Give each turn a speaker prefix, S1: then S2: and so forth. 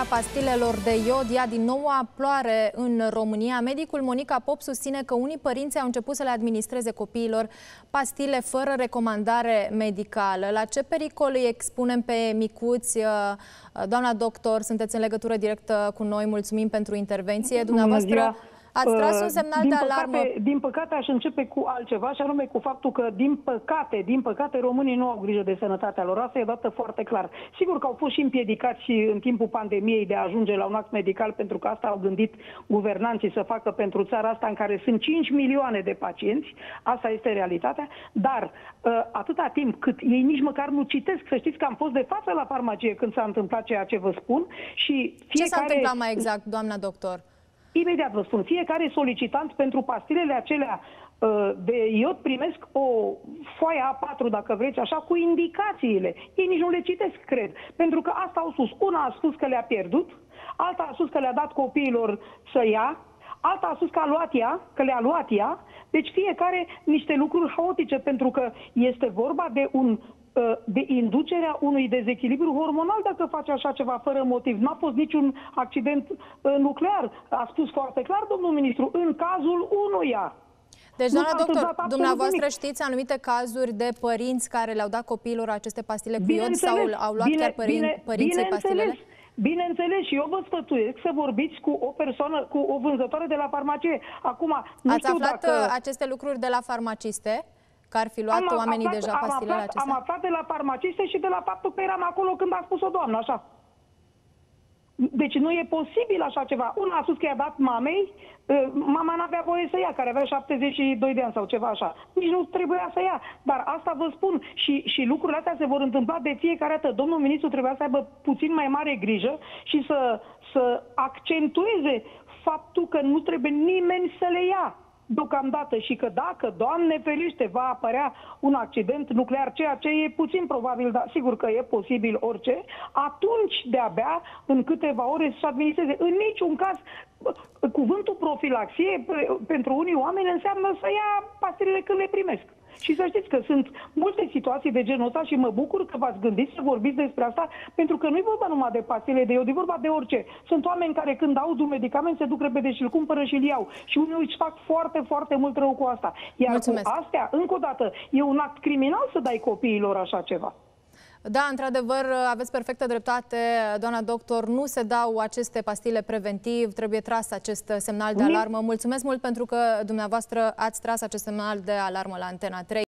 S1: Vânzarea pastilelor de iod ia din nou amploare în România. Medicul Monica Pop susține că unii părinți au început să le administreze copiilor pastile fără recomandare medicală. La ce pericol îi expunem pe micuți? Doamna doctor, sunteți în legătură directă cu noi. Mulțumim pentru intervenție. Dumneavoastră ați tras un semnal de alarmă.
S2: Din păcate aș începe cu altceva, și anume cu faptul că, din păcate, românii nu au grijă de sănătatea lor. Asta e dată foarte clar. Sigur că au fost și împiedicați și în timpul pandemiei de a ajunge la un act medical, pentru că asta au gândit guvernanții să facă pentru țara asta, în care sunt 5 milioane de pacienți. Asta este realitatea. Dar atâta timp cât ei nici măcar nu citesc, să știți că am fost de față la farmacie când s-a întâmplat ceea ce vă spun. Și
S1: ce s-a întâmplat mai exact, doamna doctor?
S2: Imediat vă spun, fiecare solicitant pentru pastilele acelea de iod primesc o foaie A4, dacă vreți așa, cu indicațiile. Ei nici nu le citesc, cred. Pentru că asta au spus. Una a spus că le-a pierdut, alta a spus că le-a dat copiilor să ia, alta a spus că a luat ea, că le-a luat ea. Deci fiecare niște lucruri haotice, pentru că este vorba de inducerea unui dezechilibru hormonal dacă face așa ceva fără motiv. N-a fost niciun accident nuclear. A spus foarte clar domnul ministru, în cazul unuia.
S1: Deci, doamna doctor, dumneavoastră știți anumite cazuri de părinți care le-au dat copiilor aceste pastile cu iod sau au luat chiar părinții pastilele?
S2: Bineînțeles, și eu vă sfătuiesc să vorbiți cu o persoană, cu o vânzătoare de la farmacie. Acum, nu
S1: Ați
S2: știu
S1: aflat
S2: dacă
S1: aceste lucruri de la farmaciste? Că ar fi luat oamenii deja pastilele acestea?
S2: Am aflat de la farmaciste și de la faptul că eram acolo când a spus-o doamnă, așa. Deci nu e posibil așa ceva. Una a spus că i-a dat mamei, mama n-avea voie să ia, care avea 72 de ani sau ceva așa. Nici nu trebuia să ia. Dar asta vă spun. Și lucrurile astea se vor întâmpla de fiecare dată. Domnul ministru trebuia să aibă puțin mai mare grijă și să accentueze faptul că nu trebuie nimeni să le ia deocamdată, și că dacă, Doamne ferește, va apărea un accident nuclear, ceea ce e puțin probabil, dar sigur că e posibil orice, atunci de-abia în câteva ore să administreze. În niciun caz, cuvântul profilaxie pentru unii oameni înseamnă să ia pastilele când le primesc. Și să știți că sunt multe situații de genul ăsta și mă bucur că v-ați gândit să vorbiți despre asta, pentru că nu e vorba numai de pastile de iod, e vorba de orice. Sunt oameni care când aud un medicament se duc repede și îl cumpără și îl iau. Și unii își fac foarte, foarte mult rău cu asta. Iar
S1: Mulțumesc.
S2: cu astea, încă o dată, e un act criminal să dai copiilor așa ceva.
S1: Da, într-adevăr, aveți perfectă dreptate, doamna doctor, nu se dau aceste pastile preventiv, trebuie tras acest semnal de alarmă. Mulțumesc mult pentru că dumneavoastră ați tras acest semnal de alarmă la Antena 3.